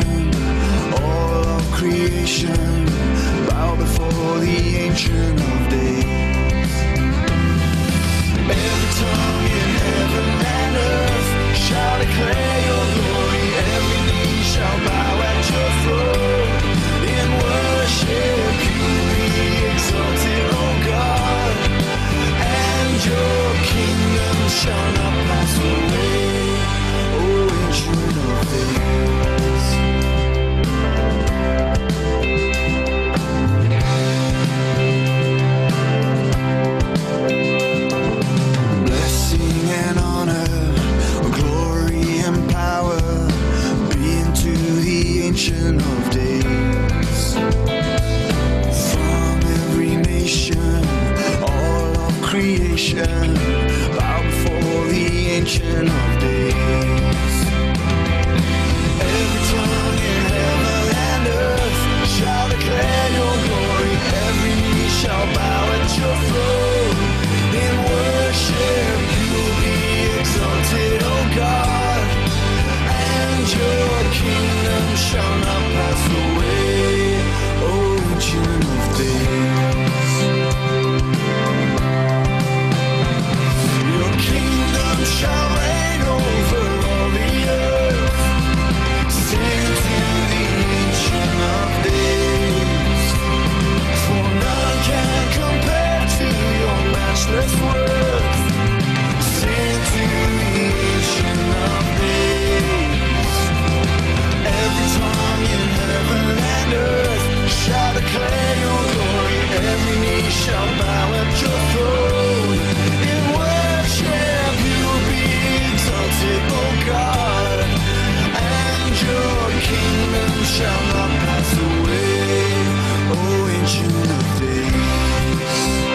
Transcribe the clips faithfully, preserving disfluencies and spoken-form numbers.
all of creation, bow before the Ancient of Days. Every tongue in heaven and earth shall declare your glory. Every knee shall bow at your throne. In worship you be exalted, O God, and your kingdom shall not pass away, O Ancient of Days. Blessing and honor, glory and power be unto the Ancient of Days. From every nation, all of creation, bow before the Ancient of Days. Every tongue in heaven and earth shall declare your glory. Every knee shall bow at your throne. In worship you'll be exalted, O God, and your kingdom shall not pass away, O Ancient of Days. Your kingdom shall reign over all the earth. Sing to the Ancient of Days, for none can compare to your matchless worth. Sing to the Ancient of Days. Every tongue in heaven and earth shall declare your glory. Every knee shall bow at your throne. In worship you will be exalted, O God, and your kingdom shall not pass away, O Ancient of Days.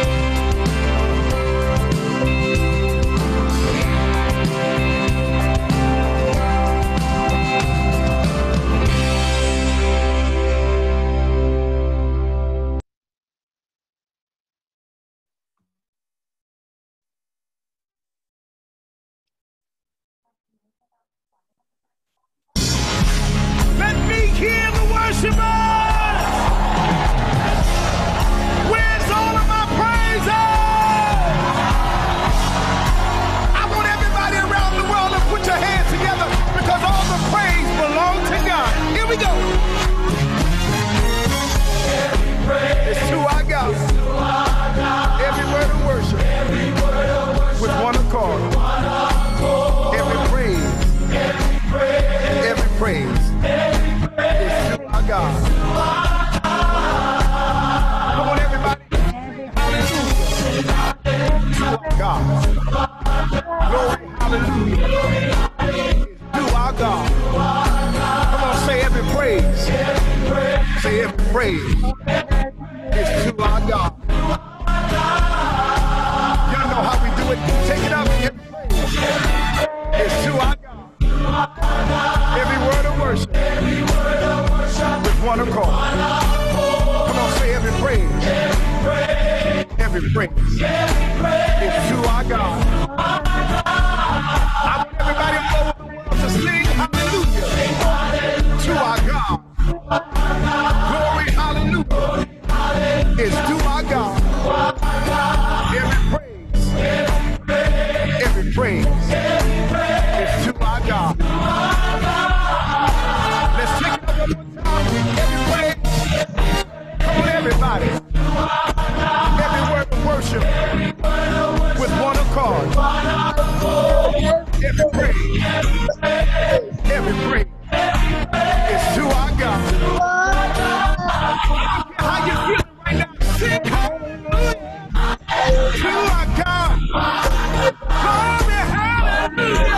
Let me hear the worshipers. Where's all of my praises? I want everybody around the world to put your hands together, because all the praise belongs to God. Here we go. It's to our God. Every word of worship. With one accord. Every praise. Every praise. It's to our God. Come on, everybody. Hallelujah. To our God. Glory, hallelujah. To our God. Come on, say every praise. Say every praise. It's to our God. Y'all know how we do it. Take it up. Every praise. It's to our God. Every word of worship. With one accord. Come on, say every praise. Every praise. It's to our God. I want everybody all over the world to sing hallelujah to our God. Glory, hallelujah. It's to our God. Every praise. Every praise. It's to our God. Let's take it up one more time. Every praise. Come on, everybody. Every word of worship with one accord. Every praise. Every praise. It's to our God. How you feeling right now? Sing hallelujah to our God. Glory, hallelujah.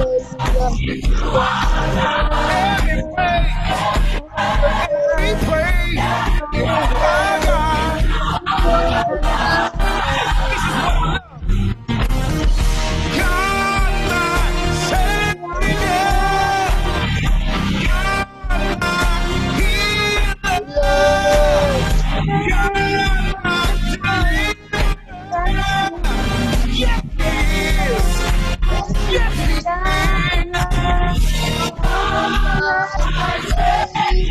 Every praise, every praise is our God. This is what I love. God, my Savior. God, my healer.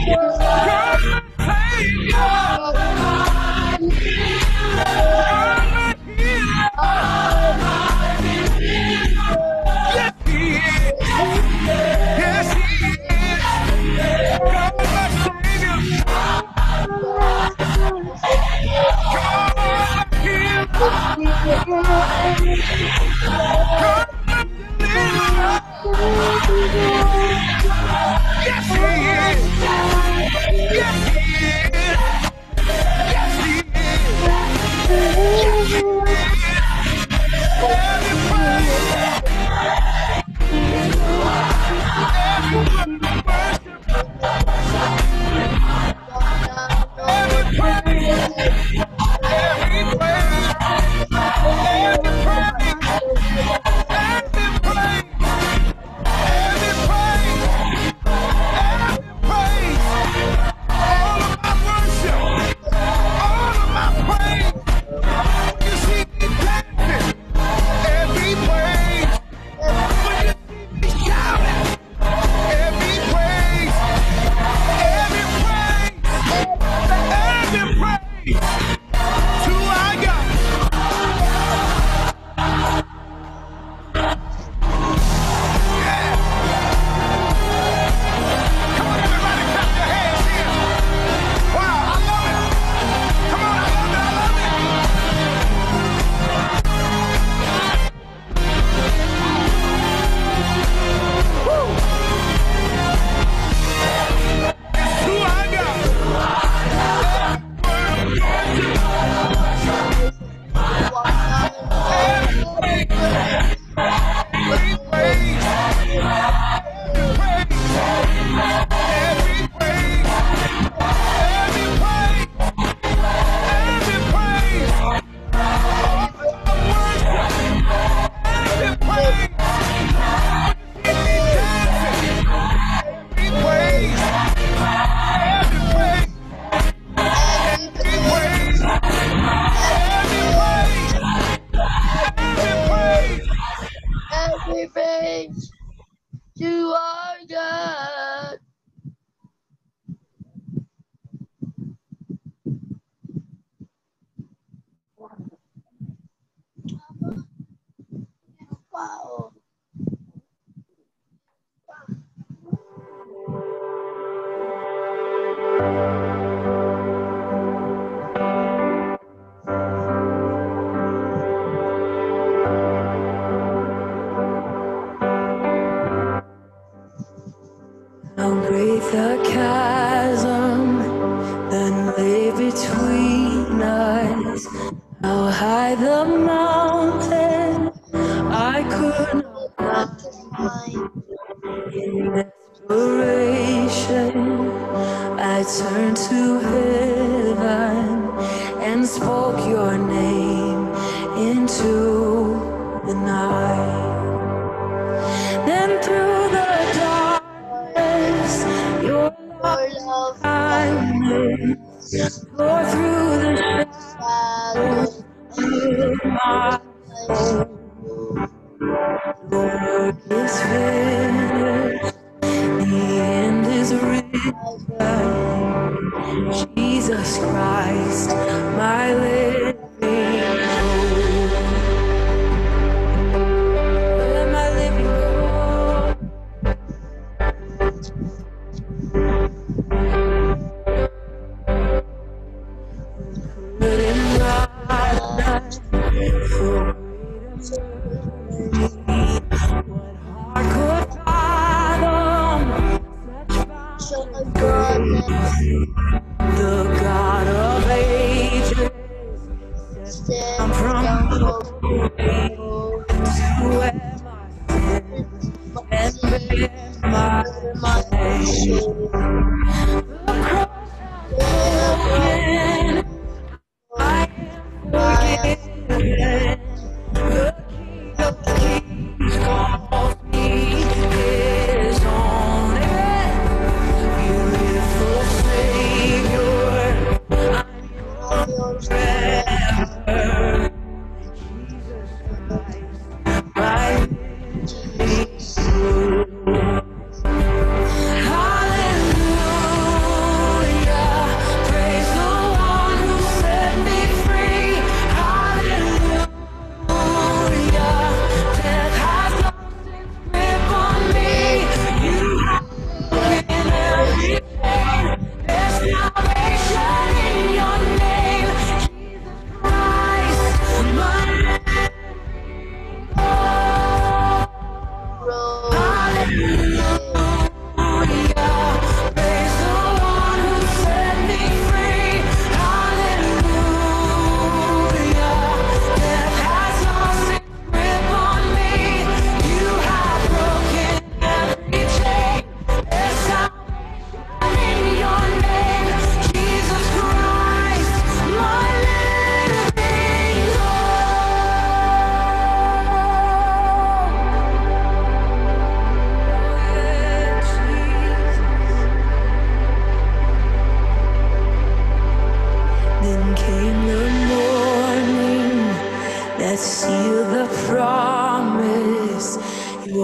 Hallelujah.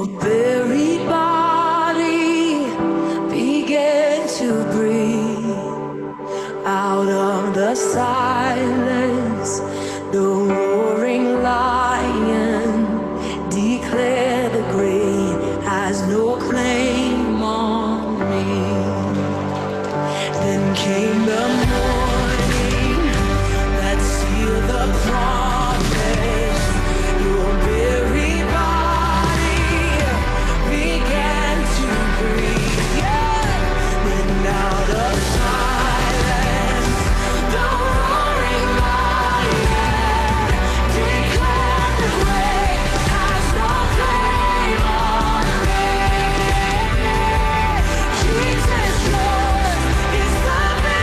Your very body began to breathe out of the silence. The roaring lion declared the grave has no claim on me. Then came the morning that sealed the promise. Your very body began to breathe. Yeah. Then out of silence, the roaring lion declared the grave has no claim on me. Jesus, yours is the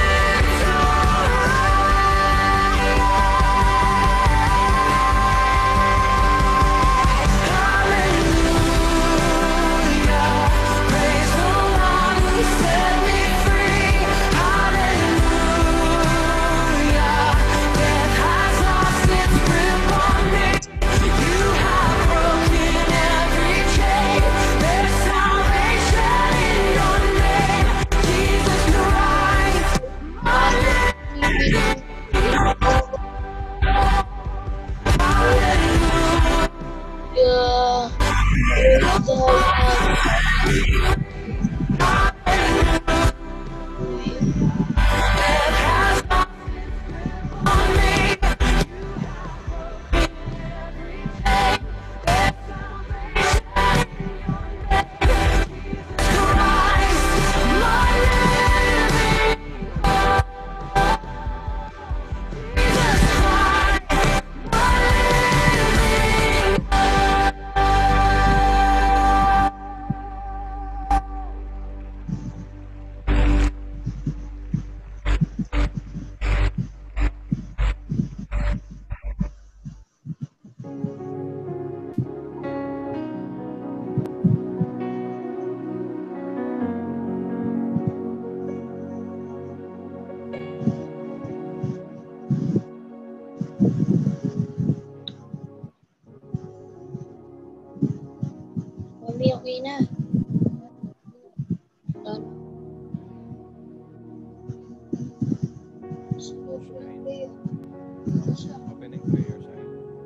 Mami, okay na. Done. Opening prayer side.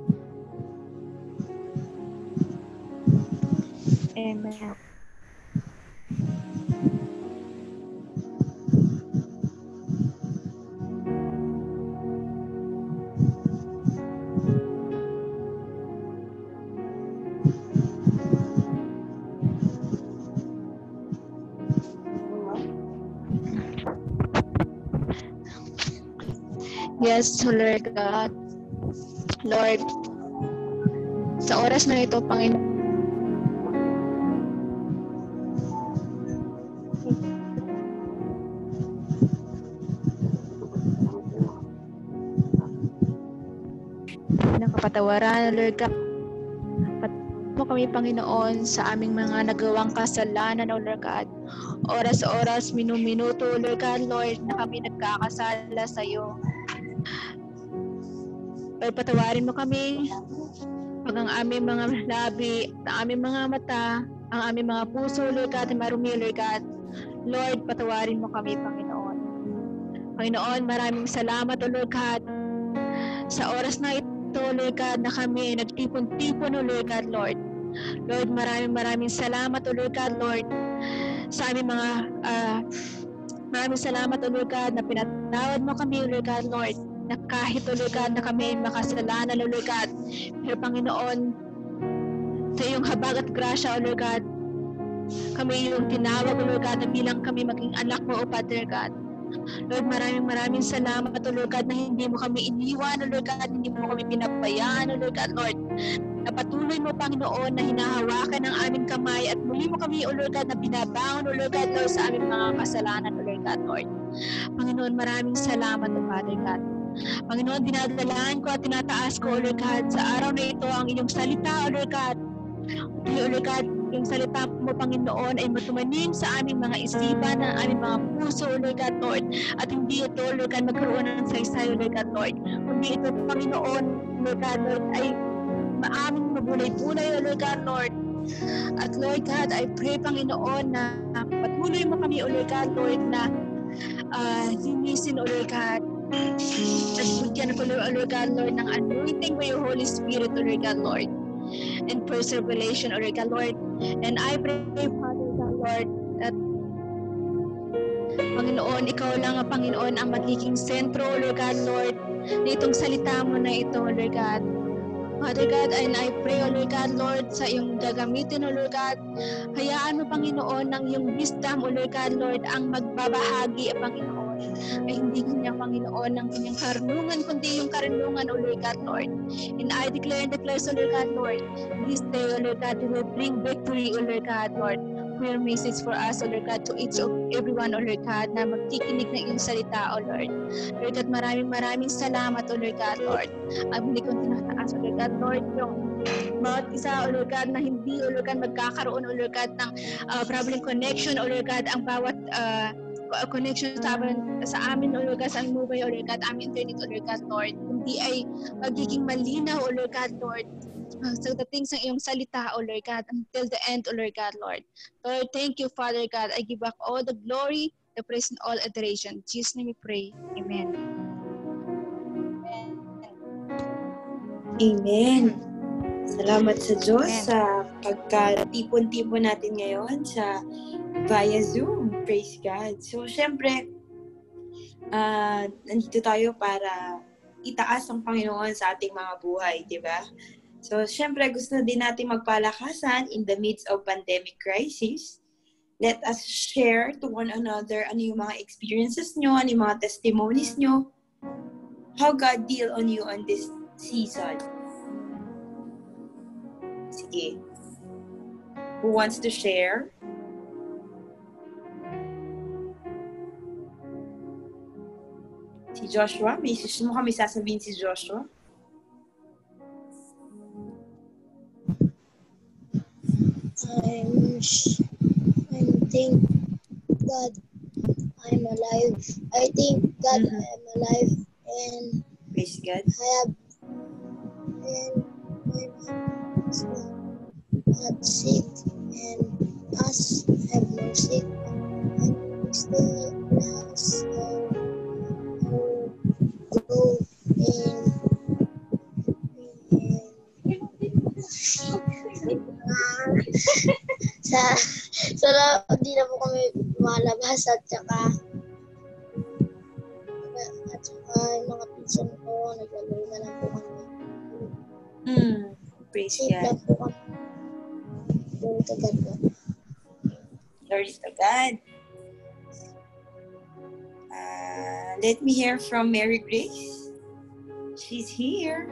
Amen. Yes, Lord God. Lord, sa oras na ito, Panginoon, ng kapatawaran, Lord God. Patawarin mo kami, Panginoon, sa aming mga nagawang kasalanan, O Lord God. Oras-oras, minu-minuto, Lord God, Lord, na kami nagkakasala sa iyo. Lord, patawarin mo kami pag ang aming mga labi, ang aming mga mata, ang aming mga puso, Lord God, ay marumi, Lord God. Lord, patawarin mo kami, Panginoon. Panginoon, maraming salamat, O Lord God, sa oras na ito, Lord God, na kami ay nagtipon-tipon, O Lord God, Lord. Lord, maraming maraming salamat, O Lord God, Lord, sa aming mga, uh, maraming salamat, O Lord God, na pinatawad mo kami, O Lord God, Lord, na kahit, O Lord God, na kami makasalanan, O Lord God, pero Panginoon, sa iyong habag at grasya, O Lord God, kami yung tinawag, O Lord God, na bilang kami maging anak mo, O Father God. Lord, maraming maraming salamat, O Lord God, na hindi mo kami iniwan, O Lord God, hindi mo kami pinabayaan, O Lord God, Lord. Na patuloy mo, Panginoon, na hinahawakan ang aming kamay at muli mo kami, O Lord God, na binabangon, O Lord God, Lord, sa aming mga kasalanan, O Lord God, Lord. Panginoon, maraming salamat, O Father God. Panginoon, dinadalahan ko at tinataas ko, O Lord God, sa araw na ito ang iyong salita, O Lord God. O Lord God, yung salita mo, Panginoon, ay matumanim sa aming mga isipan, ang aming mga puso, O Lord God, Lord. At hindi ito, Lord God, magkaroon ng saysay, O Lord God, Lord. Kundi ito, Panginoon, Lord God, Lord, ay maaming mabulay-bulay, O Lord God, Lord. At Lord God, I pray, Panginoon, na patuloy mo kami, O Lord God, Lord, na uh, linisin, O Lord God, at bigyan ko, O Lord God, Lord, ng anointing by your Holy Spirit, O Lord God, Lord, and preservation, O Lord God, Lord. And I pray, Father God, Lord, that Panginoon, ikaw lang ang Panginoon ang magiging sentro, O Lord God, Lord, na itong salita mo na ito, O Lord God. Father God, and I pray, O Lord God, Lord, sa iyong gagamitin, O Lord God, hayaan mo, Panginoon, ng iyong wisdom, O Lord God, Lord, ang magbabahagi, Panginoon, ay hindi kanya, Panginoon, ng kanyang karunungan, kundi yung karunungan, O Lord God, Lord. And I declare and declare, O Lord God, Lord, this day, O Lord God, you will bring victory, O Lord God, Lord. Your message for us, O Lord God, to each of everyone, O Lord God, na magkikinig ng iyong salita, O Lord. Lord God, maraming maraming salamat, O Lord God, Lord. Ang hindi kong tinataas, O Lord God, Lord, yung bawat isa, O Lord God, na hindi, O Lord God, magkakaroon, O Lord God, ng uh, problem connection, O Lord God, ang bawat uh, connection sa amin, sa amin, O Lord God, sa aming mobile, O Lord God, aming internet, O Lord God, Lord. Hindi ay magiging malinaw, O Lord God, Lord, uh, sa dating sa iyong salita, O Lord God, until the end, O Lord God, Lord. Lord, thank you, Father God. I give back all the glory, the praise, and all adoration. In Jesus' name we pray. Amen. Amen. Salamat sa Diyos Amen. sa pagkatipon-tipon natin ngayon sa via Zoom. Praise God. So, syempre, uh, nandito tayo para itaas ang Panginoon sa ating mga buhay, di ba? So, syempre, gusto din natin magpalakasan in the midst of pandemic crisis. Let us share to one another ano yung mga experiences nyo, ano yung mga testimonies nyo, how God deal on you on this season. Sige. Who wants to share? Si Joshua? May susunod mo kami sasabihin si Joshua? I'm, I'm thank God I'm alive. I thank God Mhm. I am alive and Praise God. I have and my mom is not, not sick and us have no sick. I'm staying in the house. I go and sa sa loob di na po kami malabas at saka at saka yung mga pinsan ko naglalaro na lang po kami. Mm. Praise Safe God. lang po kami. Glory to God po. Glory to God. Uh, let me hear from Mary Grace. She's here.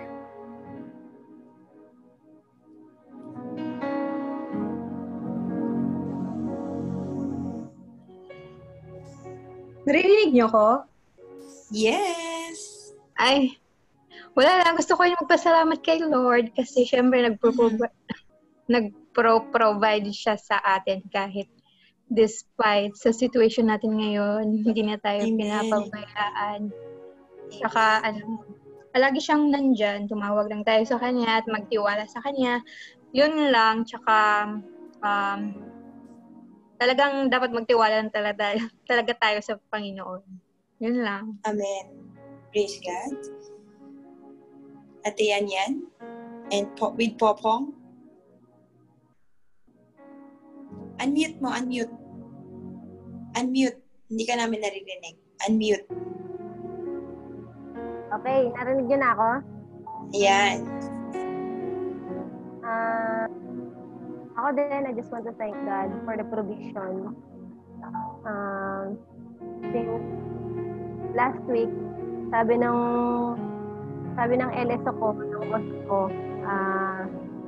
Narinig niyo ko? Yes. Ay, wala lang. Gusto ko yung magpasalamat kay Lord kasi syempre nagpro-provide, nagpro-provide siya sa atin kahit despite sa situation natin ngayon, hindi na tayo Amen. pinapabayaan. Saka, ano, palagi siyang nandyan. Tumawag lang tayo sa Kanya at magtiwala sa Kanya. Yun lang. Tsaka, um, talagang dapat magtiwala lang talaga, talaga tayo sa Panginoon. Yun lang. Amen. Praise God. Ate Yan Yan. And po- with Popong. Unmute mo, unmute. Unmute. Hindi ka namin naririnig. Unmute. Okay, narinig niyo na ako? Ayan. Ah, ako din, I just want to thank God for the provision. Um, since last week, sabi ng sabi ng L S O ko, ng boss ko, ah,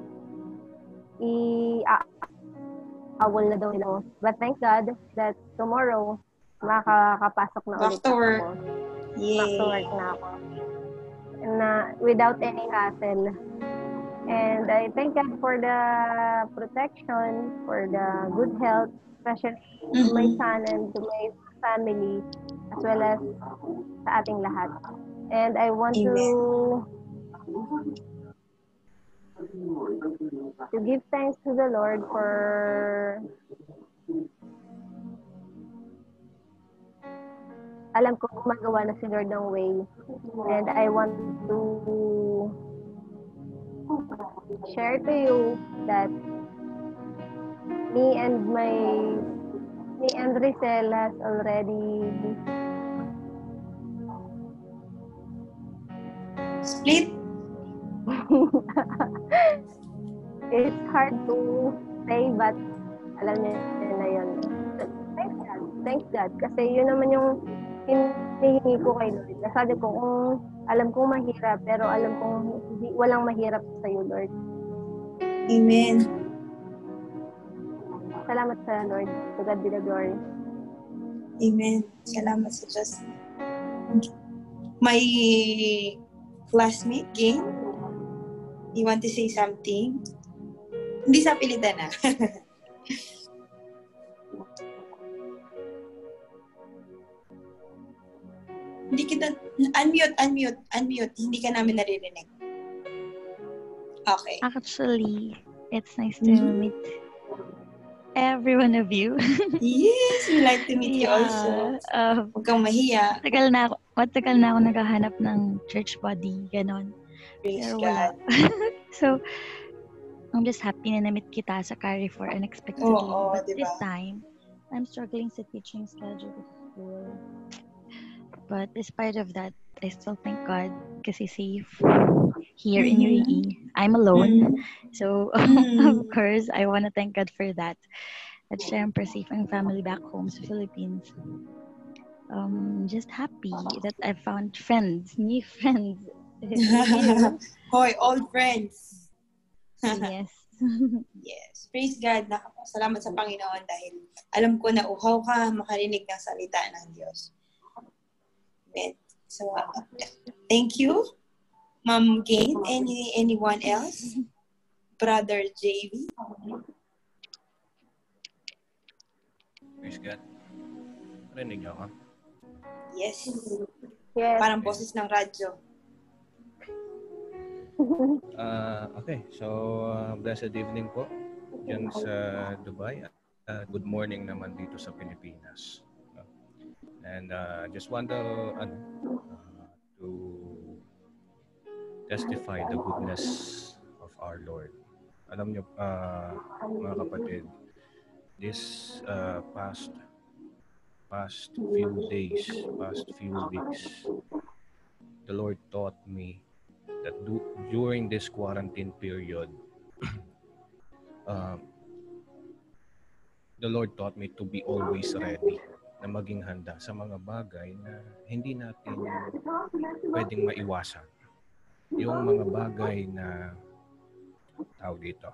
i-awol na daw nila. But thank God that tomorrow, makakapasok na Back ulit to ako. work. Back to work Yay. na ako. Na without any hassle. And I thank God for the protection, for the good health, especially to my Mhm. son and to my family, as well as sa ating lahat. And I want to to give thanks to the Lord for alam ko gumagawa na si Lord ng way, and I want to share to you that me and my me and Rizel has already Split? it's hard to say, but alam niyo na yun. Thanks God. Thanks God. Kasi yun naman yung hinihingi ko kay Lord. Sabi ko, kung alam kong mahirap, pero alam kong hindi, walang mahirap sa iyo, Lord. Amen. Salamat sa Lord. To God be the glory. Amen. Salamat sa Diyos. My classmate, Gain, you want to say something? Hindi sa pilitan na. Hindi kita, unmute, unmute, unmute. Hindi ka namin naririnig. Okay. Actually, it's nice to Mhm. meet every one of you. Yes, we like to meet you Yeah, also. uh, Huwag kang mahiya. matagal na ako, matagal na ako naghahanap ng church body, ganon. Praise Pero God. wala. So, I'm just happy na na-meet kita sa Carrefour unexpectedly. Oo, But diba? this time, I'm struggling sa teaching schedule with school. But despite of that, I still thank God kasi safe here in U A E. I'm alone. So, of Mm. course, I want to thank God for that. At syempre, safe ang family back home sa Philippines. Um, just happy that I found friends, new friends. with you. Hoy, old friends. Yes. Yes. Praise God. Nak- Salamat sa Panginoon dahil alam ko na uhaw ka makarinig ng salita ng Diyos. Amen. So, uh, thank you, Ma'am Gain. Any, anyone else? Brother J V? Praise God. Rinig niyo ako? Yes. Yes. Parang boses ng radyo. Uh, okay, so uh, blessed evening po dyan sa Dubai. Uh, good morning naman dito sa Pilipinas. Uh, and uh, just want to, uh, uh, to testify the goodness of our Lord. Alam niyo, uh, mga kapatid, this uh, past past few days, past few weeks, the Lord taught me that do, during this quarantine period, um, the Lord taught me to be always ready, na maging handa sa mga bagay na hindi natin pwedeng maiwasan. Yung mga bagay na, tawag dito,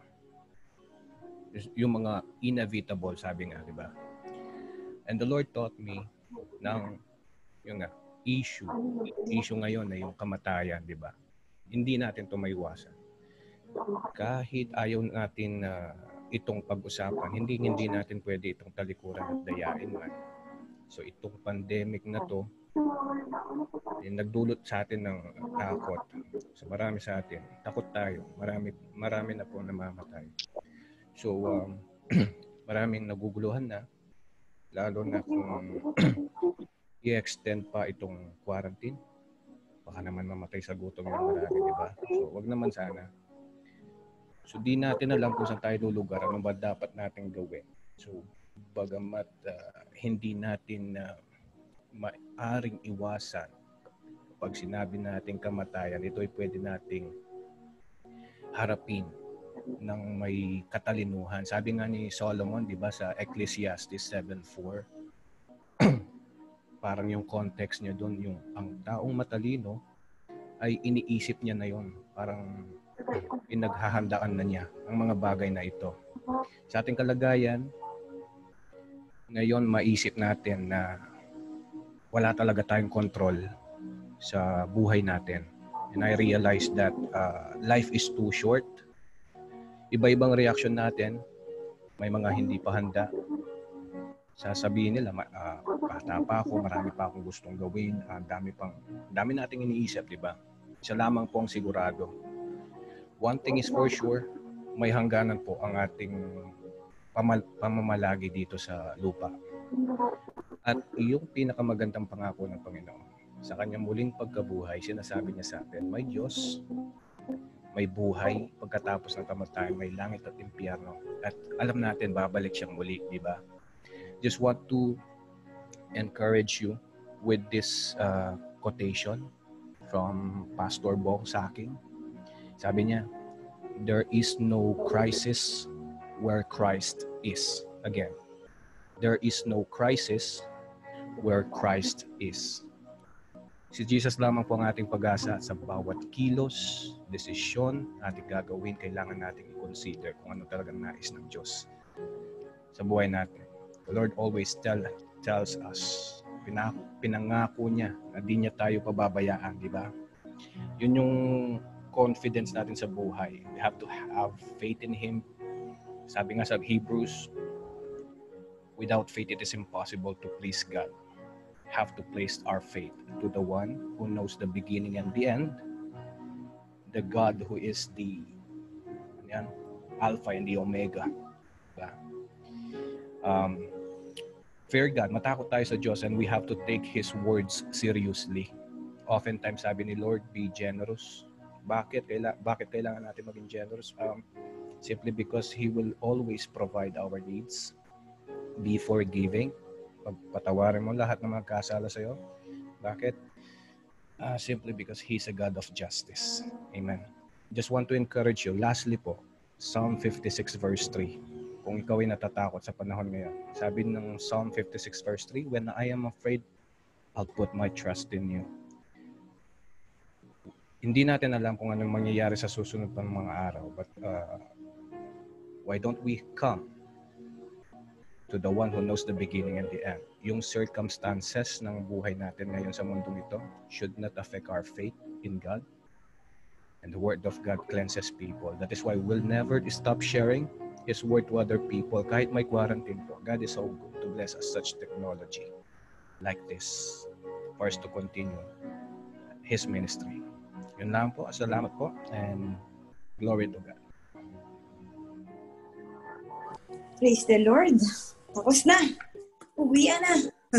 yung mga inevitable, sabi nga, di ba? And the Lord taught me ng, yung nga, issue, issue ngayon na yung kamatayan, di ba? Hindi natin ito maiwasan. Kahit ayaw natin na uh, itong pag-usapan, hindi hindi natin pwede itong talikuran at dayain man. So itong pandemic na to, eh, nagdulot sa atin ng takot. So marami sa atin, takot tayo. Marami, marami na po namamatay. So um, maraming naguguluhan na, lalo na kung i-extend pa itong quarantine. Baka naman mamatay sa gutom yung marami, di ba? So, wag naman sana. So, di natin alam kung saan tayo lulugar, ano ba dapat natin gawin. So, bagamat uh, hindi natin uh, maaring iwasan pag sinabi natin kamatayan, ito ay pwede nating harapin ng may katalinuhan. Sabi nga ni Solomon, di ba, sa Ecclesiastes seven four, parang yung context niya doon, yung ang taong matalino ay iniisip niya na yon, parang pinaghahandaan na niya ang mga bagay na ito. Sa ating kalagayan, ngayon maisip natin na wala talaga tayong control sa buhay natin. And I realized that uh, life is too short. Iba-ibang reaction natin. May mga hindi pa handa. Sasabihin nila, uh, bata pa ako, marami pa akong gustong gawin, ang uh, dami pang, dami nating iniisip, di ba? Isa lamang po ang sigurado. one thing is for sure, may hangganan po ang ating pamal- pamamalagi dito sa lupa. At yung pinakamagandang pangako ng Panginoon, sa kanyang muling pagkabuhay, sinasabi niya sa atin, may Diyos, may buhay, pagkatapos ng kamatayan, may langit at impyerno. At alam natin, babalik siyang muli, di ba? Just want to encourage you with this uh, quotation from Pastor Bong sa akin. Sabi niya, there is no crisis where Christ is. Again, there is no crisis where Christ is. Si Jesus lamang po ang ating pag-asa sa bawat kilos, desisyon, ating gagawin, kailangan nating i-consider kung ano talagang nais ng Diyos sa buhay natin. The Lord always tell, tells us, pinang, pinangako niya na di niya tayo pababayaan, di ba? Yun yung confidence natin sa buhay. We have to have faith in Him. Sabi nga sa Hebrews, without faith it is impossible to please God. Have to place our faith to the one who knows the beginning and the end, the God who is the yan, Alpha and the Omega. Diba? Um, fear God, matakot tayo sa Diyos, and we have to take His words seriously. Oftentimes sabi ni Lord, be generous. Bakit? Kaila- bakit kailangan natin maging generous? Um, simply because He will always provide our needs. Be forgiving. Patawarin mo lahat ng mga kasala sa iyo. Bakit? Uh, simply because He's a God of justice. Amen. Just want to encourage you. Lastly po, Psalm fifty-six verse three. Kung ikaw ay natatakot sa panahon ngayon. Sabi ng Psalm fifty-six verse three, when I am afraid, I'll put my trust in you. Hindi natin alam kung anong mangyayari sa susunod pang mga araw. But uh, why don't we come to the one who knows the beginning and the end? Yung circumstances ng buhay natin ngayon sa mundong ito should not affect our faith in God. And the Word of God cleanses people. That is why we'll never stop sharing His Word to other people. Kahit may quarantine po, God is so good to bless us such technology like this for us to continue His ministry. Yun lang po. Salamat po. And glory to God. Praise the Lord. Tapos na. Uwian na.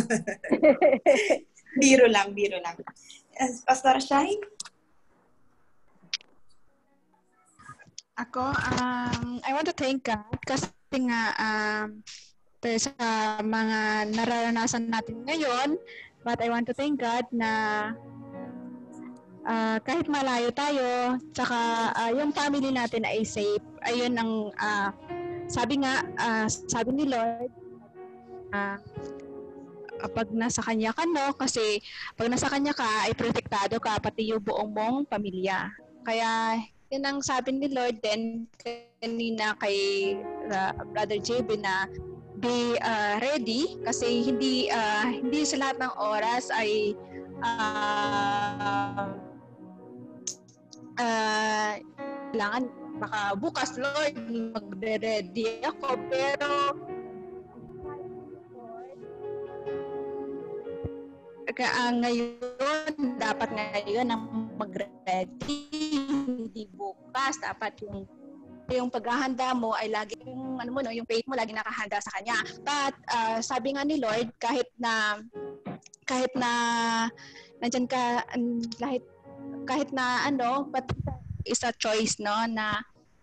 Biro lang, biro lang. Pastor Shine? Ako, um, I want to thank God kasi nga um, sa mga nararanasan natin ngayon, but I want to thank God na uh, kahit malayo tayo, tsaka uh, yung family natin ay safe. Ayun ang uh, sabi nga, uh, sabi ni Lord, uh, pag nasa Kanya ka, no? Kasi pag nasa Kanya ka, ay protektado ka, pati yung buong mong pamilya. Kaya, yun ang sabi ni Lord din kanina kay uh, Brother J B na be uh, ready kasi hindi uh, hindi sa lahat ng oras ay uh, uh, kailangan baka bukas Lord magre-ready ako pero kaya ngayon dapat ngayon ang mag-ready hindi bukas dapat yung yung paghahanda mo ay lagi yung ano mo no yung faith mo lagi nakahanda sa kanya but uh, sabi nga ni Lord kahit na kahit na nandiyan ka kahit kahit na ano but is a choice no na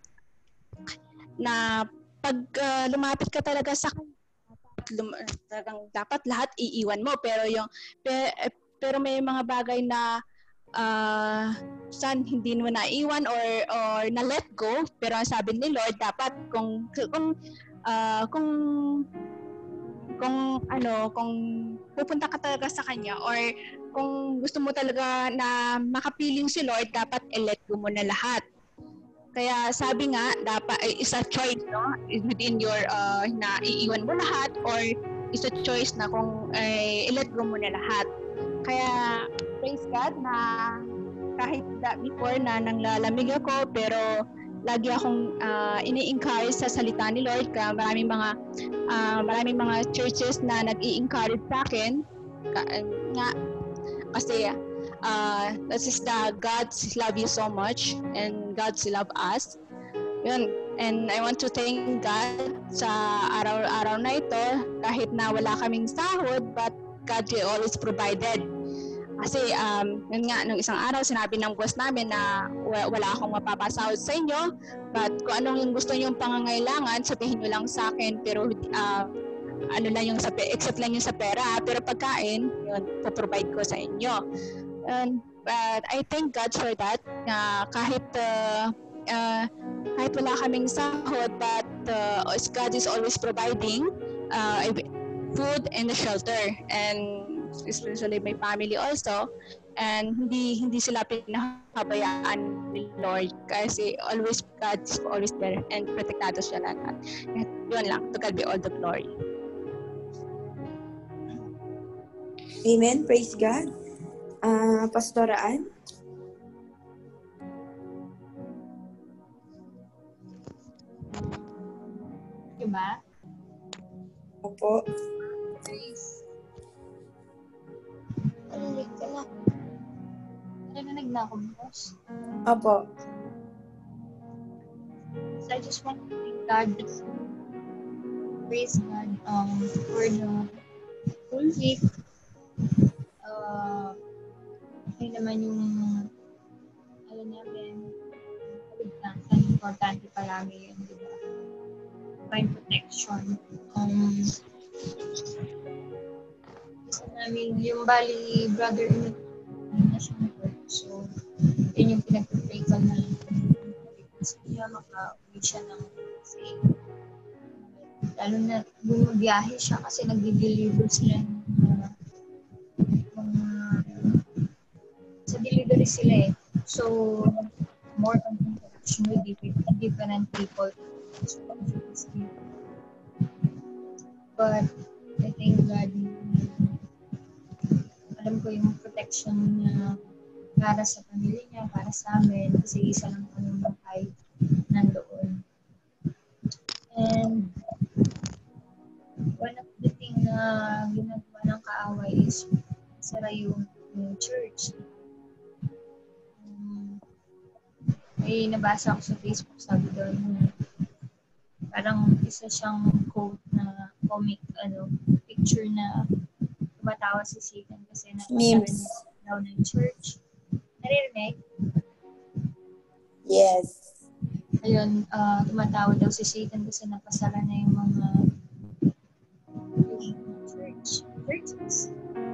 na pag uh, lumapit ka talaga sa kanya lum- talagang dapat lahat iiwan mo pero yung pe, pero may mga bagay na uh, saan hindi mo naiwan or or na let go pero ang sabi ni Lord dapat kung kung uh, kung kung ano kung pupunta ka talaga sa kanya or kung gusto mo talaga na makapiling si Lord dapat i-let go mo na lahat. Kaya sabi nga dapat is a choice no within your uh, na iiwan mo lahat or is a choice na kung uh, i-let go mo na lahat. Kaya praise God na kahit da, before na nanglalamig ako pero lagi akong uh, ini-encourage sa salita ni Lord kaya maraming mga uh, maraming mga churches na nag-i-encourage sa akin ka, nga Kasi uh, this is the God's love you so much and God's love us. Yun. And I want to thank God sa araw-araw na ito, kahit na wala kaming sahod, but God will always provided. Kasi um, yun nga, nung isang araw, sinabi ng boss namin na wala akong mapapasahod sa inyo, but kung anong yung gusto nyo pangangailangan, sabihin nyo lang sa akin, pero uh, ano lang yung sa, except lang yung sa pera, pero pagkain, yun, po-provide ko sa inyo. And, but I thank God for that, na kahit uh, uh, kahit wala kaming sahod, but uh, God is always providing uh, food and the shelter, and especially my family also, and hindi hindi sila pinahabayaan ni Lord kasi always God is always there and protektado siya lahat. At yun lang, to God be all the glory. Amen. Praise God. Uh, Pastora Ann? Diba? Opo. Please. Narinig ka na. Narinig na ako, boss. Opo. So I just want to thank God. Praise God um, for the full week. Uh, okay naman yung alam namin, kaligtasan, importante palagi yun, di ba? Find protection. Um, isa namin, yung bali, brother, yun na siya na so, yun yung pinag-pray ko na kasi niya, maka-uwi siya ng safe. Lalo na, bumabiyahe siya kasi nag-deliver sila ng mga, mga sa delivery sila eh. So, more on interaction with different people. But I thank God, alam ko yung protection niya para sa pamilya niya, para sa amin, kasi isa lang kami buhay nandoon. And one of the thing na ginagawa ng kaaway is sara yung, yung church. Um, may nabasa ako sa Facebook, sabi doon na parang isa siyang quote na comic, ano, picture na tumatawa si Satan kasi napasara niya daw ng church. Naririnig? Yes. Ayun, uh, tumatawa daw si Satan kasi napasara na yung mga church. Churches.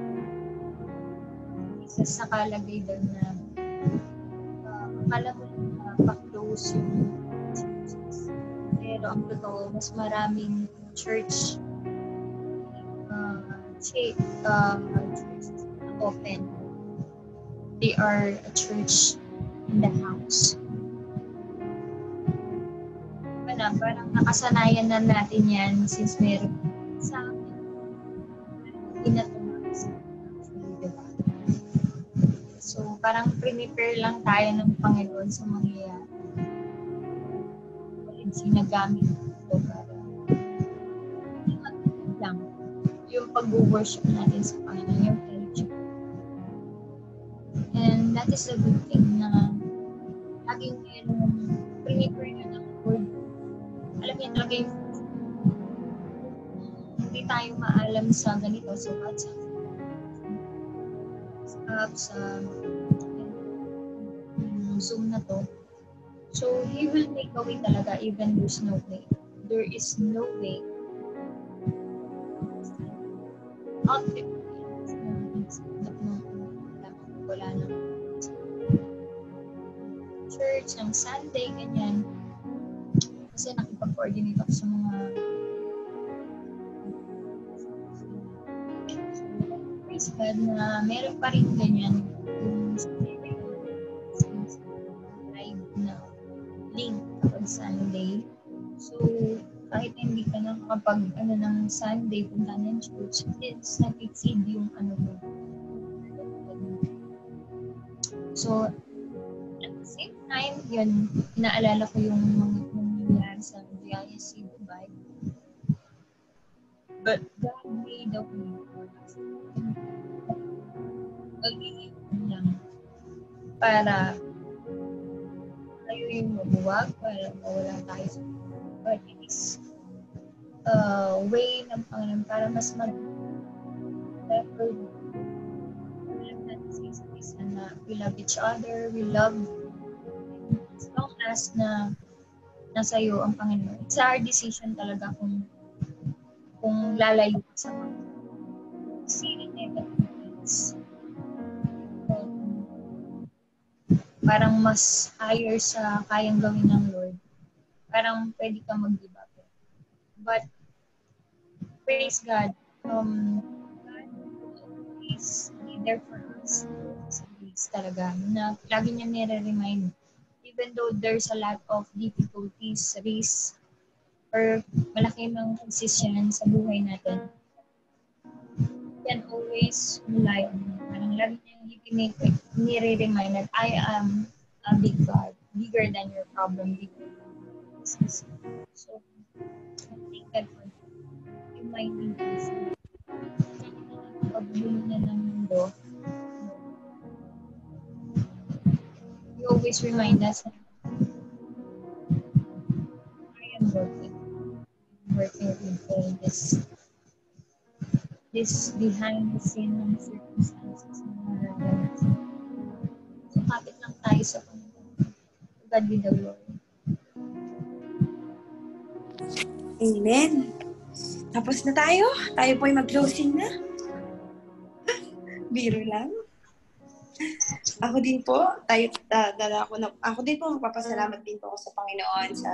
Isa sa kalagay daw na uh, akala mo lang na pa-close yung churches. Pero ang totoo, mas maraming church uh, ch- uh, churches open. They are a church in the house. Diba, parang nakasanayan na natin yan since meron sa amin. Hindi na tumakas. Diba? So, parang prepare lang tayo ng Panginoon sa mangyayari. Walang sinagamit ito para lang yung pag-worship natin sa Panginoon, yung fellowship. And that is a good thing na laging yung prepare na ng word. Alam niya talaga yung hindi tayo maalam sa ganito, sa WhatsApp, sa apps, sa um, Zoom na to. So, He will make a way talaga even there's no way. There is no way. Out there. Wala na. Church, ng Sunday, ganyan. Kasi nakipag-coordinate ako sa mga praise God na meron pa rin ganyan yung live na link kapag Sunday. So, kahit hindi ka na kapag ano ng Sunday punta ng church, it's nag-exceed yung ano mo. So, at the same time, yun, inaalala ko yung mga nangyayari sa V I S C Dubai. But God made a way. mag-iipon lang para tayo yung mabuwag, para mawala tayo sa but it is uh, way ng Panginoon para mas mag-record natin sa isa't isa na we love each other, we love as long as na nasa iyo ang Panginoon. It's our decision talaga kung kung lalayo sa mga seeing negative things. Parang mas higher sa kayang gawin ng Lord. Parang pwede ka mag-give up. But, praise God, um, God is there for us. Sa grace talaga. Na lagi niya nire-remind, even though there's a lot of difficulties, risks, or malaki ng transition sa buhay natin, you can always rely on Him. Parang lagi niya nire-remind that I am a big God, bigger than your problem, bigger than your business. So, I thank God for that. Reminding us na pagbulo na ng mundo, He always remind us that I am working. I'm working with all this this behind the scene ng circumstances na nararanasan. So, kapit lang tayo sa Panginoon. God be the glory. Amen. Tapos na tayo. Tayo po ay mag-closing na. Biro lang. Ako din po, tayo, da, da, ako, na, ako din po, magpapasalamat din po ako sa Panginoon sa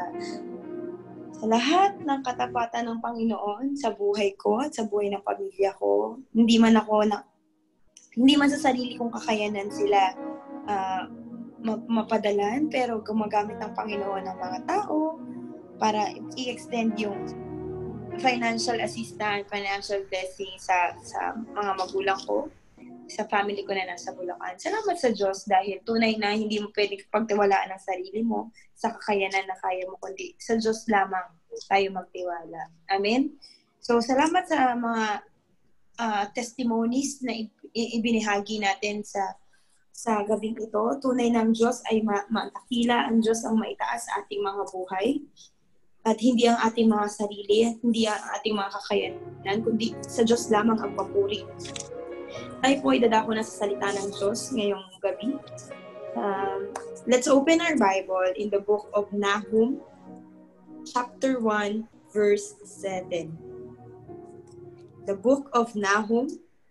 sa lahat ng katapatan ng Panginoon sa buhay ko at sa buhay ng pamilya ko. Hindi man ako na, hindi man sa sarili kong kakayanan sila uh, mapadalan, pero gumagamit ng Panginoon ng mga tao para i-extend yung financial assistance, financial blessing sa sa mga magulang ko, sa family ko na nasa Bulacan. Salamat sa Diyos dahil tunay na hindi mo pwede pagtiwalaan ang sarili mo sa kakayanan na kaya mo, kundi sa Diyos lamang tayo magtiwala. Amen? So, salamat sa mga uh, testimonies na ibinahagi natin sa sa gabing ito. Tunay ng Diyos ay ma- matakila. Ang Diyos ang maitaas sa ating mga buhay. At hindi ang ating mga sarili, hindi ang ating mga kakayanan, kundi sa Diyos lamang ang papuri. Tayo po ay dadako na sa salita ng Diyos ngayong gabi. Um, let's open our Bible in the book of Nahum, chapter one, verse seven. The book of Nahum,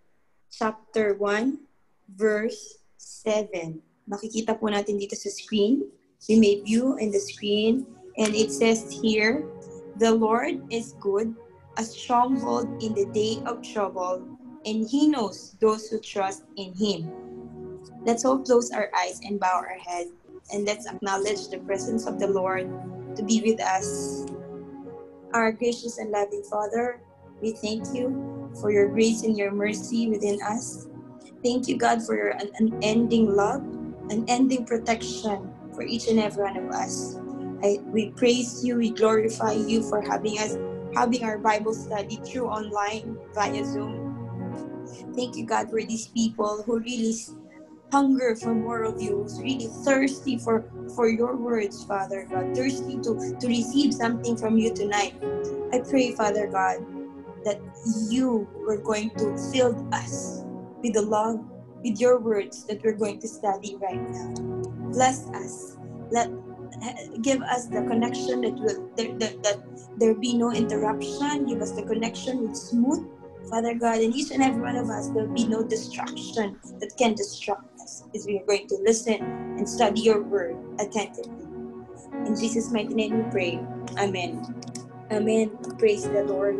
chapter one, verse seven. Makikita po natin dito sa screen. We may view in the screen. And it says here, the Lord is good, a stronghold in the day of trouble, and He knows those who trust in Him. Let's all close our eyes and bow our head, and let's acknowledge the presence of the Lord to be with us. Our gracious and loving Father, we thank you for your grace and your mercy within us. Thank you, God, for your unending love, unending protection for each and every one of us. I, we praise you, we glorify you for having us, having our Bible study through online via Zoom. Thank you, God, for these people who really hunger for more of you, who's really thirsty for, for your words, Father God, thirsty to, to receive something from you tonight. I pray, Father God, that you were going to fill us with the love, with your words that we're going to study right now. Bless us. Let Give us the connection that will that, that, that there be no interruption. Give us the connection with smooth, Father God, and each and every one of us, there will be no distraction that can distract us as we are going to listen and study your word attentively. In Jesus' mighty name we pray. Amen. Amen. Praise the Lord.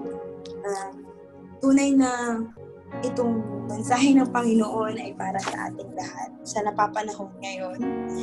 Uh, tunay na itong mensahe ng Panginoon ay para sa ating lahat sa napapanahon ngayon.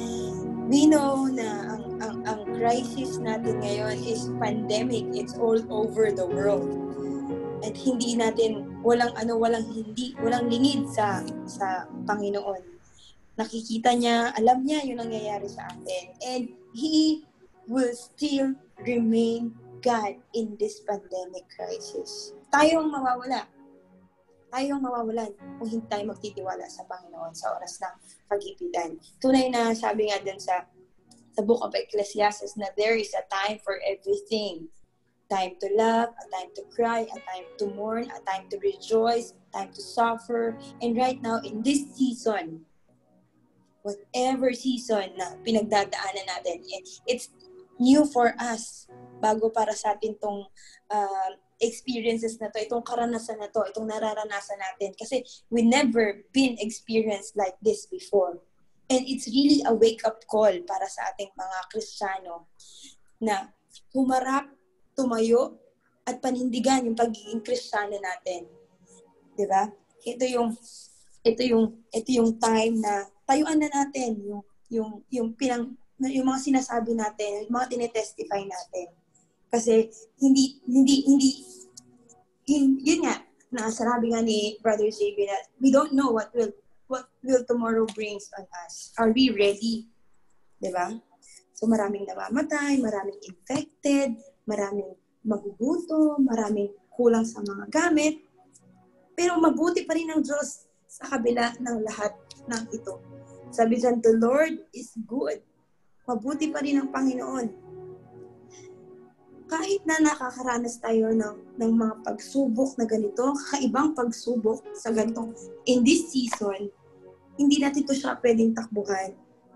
We know na ang, ang, ang crisis natin ngayon is pandemic. It's all over the world. At hindi natin, walang ano, walang hindi, walang lingid sa, sa Panginoon. Nakikita niya, alam niya yung nangyayari sa atin. And He will still remain God in this pandemic crisis. Tayo ang mawawala. tayo ang mawawalan kung hindi tayo magtitiwala sa Panginoon sa oras ng pag-ibigan. Tunay na sabi nga dun sa sa book of Ecclesiastes na there is a time for everything. Time to love, a time to cry, a time to mourn, a time to rejoice, a time to suffer. And right now, in this season, whatever season na pinagdadaanan natin, it's new for us. Bago para sa atin tong uh, experiences na to, itong karanasan na to, itong nararanasan natin. Kasi we never been experienced like this before. And it's really a wake-up call para sa ating mga Kristiyano na humarap, tumayo, at panindigan yung pagiging Kristiyano natin. Diba? Ito yung, ito yung, ito yung time na tayuan na natin yung, yung, yung, pinang, yung mga sinasabi natin, yung mga tinetestify natin. Kasi hindi, hindi, hindi, hindi yun nga, nasarabi nga ni Brother Xavier na we don't know what will what will tomorrow brings on us. Are we ready? Diba? So maraming namamatay, maraming infected, maraming magugutom, maraming kulang sa mga gamit. Pero mabuti pa rin ang Diyos sa kabila ng lahat ng ito. Sabi dyan, the Lord is good. Mabuti pa rin ang Panginoon. Kahit na nakakaranas tayo ng, ng mga pagsubok na ganito, kakaibang pagsubok sa ganitong, in this season, hindi natin ito siya pwedeng takbuhan.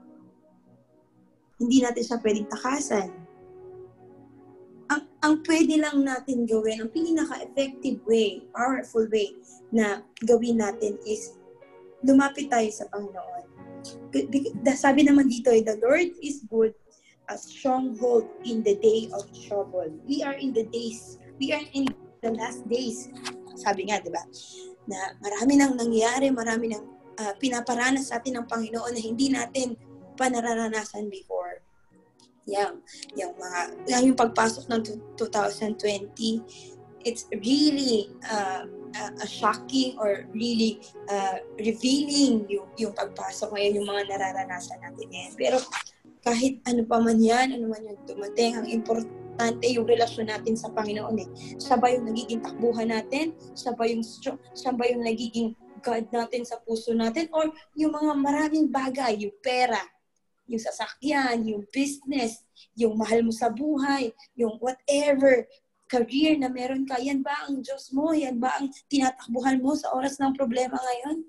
Hindi natin siya pwedeng takasan. Ang, ang pwede lang natin gawin, ang pinaka-effective way, powerful way na gawin natin is lumapit tayo sa Panginoon. Sabi naman dito, the Lord is good, a stronghold in the day of trouble. We are in the days, we are in the last days. Sabi nga, di ba? Na marami nang nangyayari, marami nang uh, pinaparanas sa atin ng Panginoon na hindi natin pa nararanasan before. Yan, yung mga, yan yung pagpasok ng twenty twenty, it's really uh, a shocking or really uh, revealing yung, yung pagpasok ngayon, yung mga nararanasan natin ngayon. Pero kahit ano pa man yan, ano man yung dumating, ang importante yung relasyon natin sa Panginoon eh. Siya ba yung nagiging takbuhan natin? Siya ba yung, siya ba yung nagiging God natin sa puso natin? Or yung mga maraming bagay, yung pera, yung sasakyan, yung business, yung mahal mo sa buhay, yung whatever career na meron ka, yan ba ang Diyos mo? Yan ba ang tinatakbuhan mo sa oras ng problema ngayon?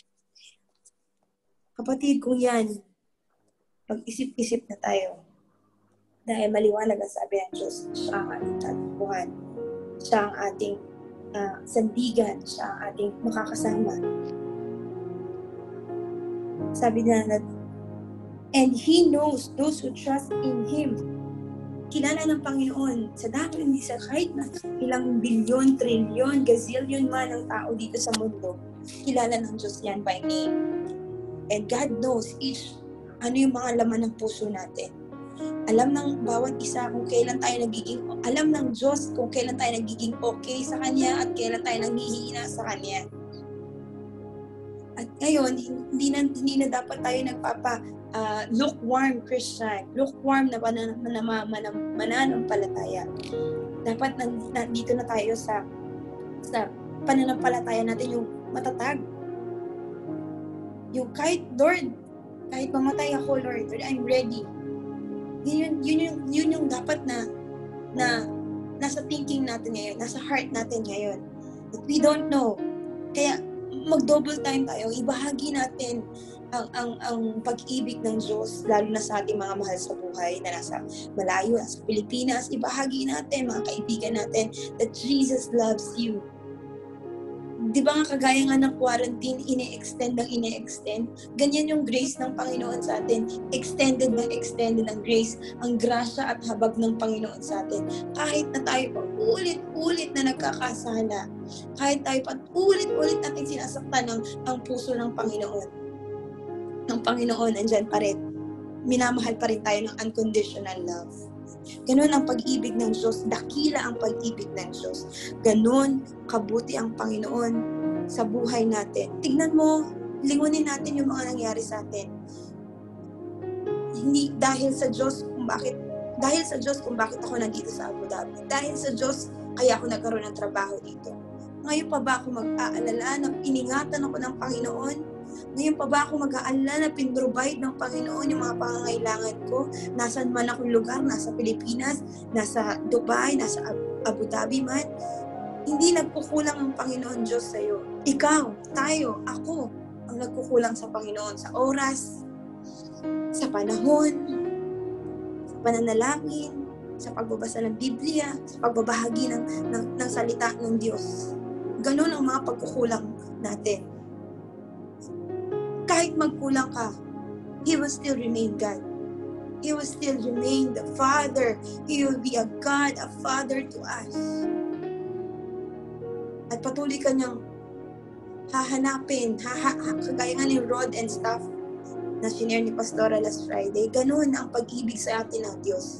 Kapatid, kung yan, pag-isip-isip na tayo. Dahil maliwanag ang sabi ng Diyos, siya ang ating tatakbuhan. Siya ang ating uh, sandigan. Siya ang ating makakasama. Sabi na na, and He knows those who trust in Him. Kilala ng Panginoon sa dami hindi sa kahit na ilang bilyon, trilyon, gazillion man ang tao dito sa mundo. Kilala ng Diyos yan by name. And God knows each ano yung mga laman ng puso natin. Alam ng bawat isa kung kailan tayo nagiging, alam ng Diyos kung kailan tayo nagiging okay sa Kanya at kailan tayo nanghihina sa Kanya. At ngayon, hindi na, hindi na dapat tayo nagpapa uh, lukewarm Christian, lukewarm na manan, manan, manan, mananampalataya. Dapat nandito na tayo sa sa pananampalataya natin yung matatag. Yung kahit, Lord, kahit mamatay ako, Lord, Lord, I'm ready. Yun, yun, yun, yun yung dapat na, na nasa thinking natin ngayon, nasa heart natin ngayon. But we don't know. Kaya mag-double time tayo, ibahagi natin ang, ang, ang pag-ibig ng Diyos, lalo na sa ating mga mahal sa buhay na nasa malayo, nasa Pilipinas, ibahagi natin, mga kaibigan natin, that Jesus loves you. Di ba nga kagaya nga ng quarantine, ine-extend ng ine-extend? Ganyan yung grace ng Panginoon sa atin. Extended na extended ang grace, ang grasya at habag ng Panginoon sa atin. Kahit na tayo pa ulit-ulit na nagkakasala, kahit tayo pa ulit-ulit natin sinasaktan ng ang puso ng Panginoon. Ng Panginoon, andyan pa rin. Minamahal pa rin tayo ng unconditional love. Ganun ang pag-ibig ng Diyos. Dakila ang pag-ibig ng Diyos. Ganun kabuti ang Panginoon sa buhay natin. Tignan mo, lingunin natin yung mga nangyari sa atin. Hindi dahil sa Diyos kung bakit, dahil sa Diyos kung bakit ako nandito sa Abu Dhabi. Dahil sa Diyos kaya ako nagkaroon ng trabaho dito. Ngayon pa ba ako mag-aalala na iningatan ako ng Panginoon? Ngayon pa ba ako mag-aalala na pinrovide ng Panginoon yung mga pangangailangan ko? Nasaan man akong lugar, nasa Pilipinas, nasa Dubai, nasa Abu Dhabi man. Hindi nagkukulang ang Panginoon Diyos sa'yo. Ikaw, tayo, ako, ang nagkukulang sa Panginoon sa oras, sa panahon, sa pananalangin, sa pagbabasa ng Biblia, sa pagbabahagi ng, ng, ng salita ng Diyos. Ganun ang mga pagkukulang natin. Kahit magkulang ka, He will still remain God. He will still remain the Father. He will be a God, a Father to us. At patuloy ka niyang hahanapin, haha, kagaya nga ni Rod and staff na sinare ni Pastora last Friday, ganun ang pag-ibig sa atin ng Diyos.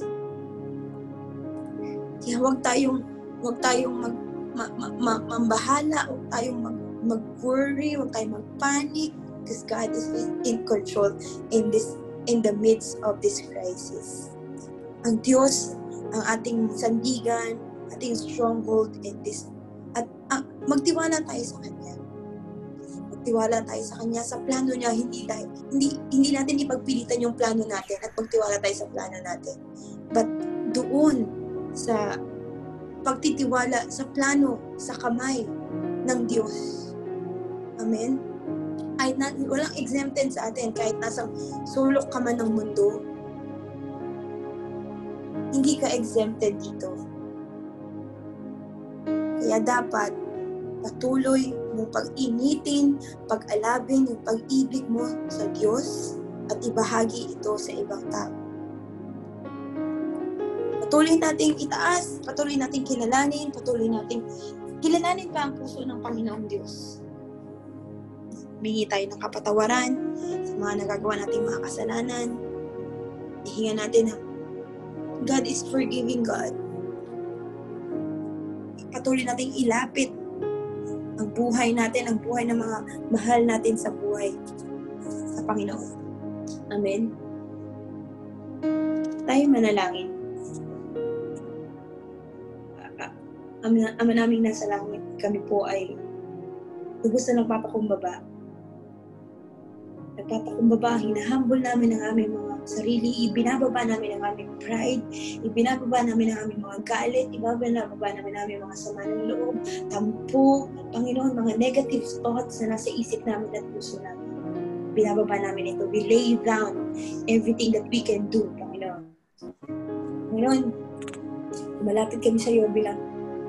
Kaya huwag tayong, huwag tayong mag, ma, ma, ma, mambahala, huwag tayong mag, mag-worry, huwag tayong mag-panic, because God is in control in this, in the midst of this crisis. Ang Diyos, ang ating sandigan, ating stronghold in this. At ah, magtiwala tayo sa Kanya. Magtiwala tayo sa Kanya, sa plano niya, hindi tayo, hindi, hindi natin ipagpilitan yung plano natin at magtiwala tayo sa plano natin. But doon sa pagtitiwala sa plano, sa kamay ng Diyos. Amen? Kahit na, walang exempted sa atin, kahit nasa sulok ka man ng mundo, hindi ka exempted dito. Kaya dapat patuloy mong pag-initin, pag-alabin yung pag-ibig mo sa Diyos at ibahagi ito sa ibang tao. Patuloy nating itaas, patuloy nating kilalanin, patuloy nating kilalanin pa ang puso ng Panginoong Diyos. Humingi tayo ng kapatawaran sa mga nagagawa nating mga kasalanan. Ihinga natin na God is forgiving God. Patuloy nating ilapit ang buhay natin, ang buhay ng mga mahal natin sa buhay sa Panginoon. Amen. Tayo manalangin. Ama, ama naming nasa langit, kami po ay lubos na nagpapakumbaba. Nagpapakumbaba, hinahambol namin ang aming mga sarili, ibinababa namin ang aming pride, ibinababa namin ang aming mga galit, ibinababa namin ang aming mga sama ng loob, tampo, Panginoon, mga negative thoughts na nasa isip namin at puso namin. Binababa namin ito. We lay down everything that we can do, Panginoon. Panginoon, malapit kami sa iyo bilang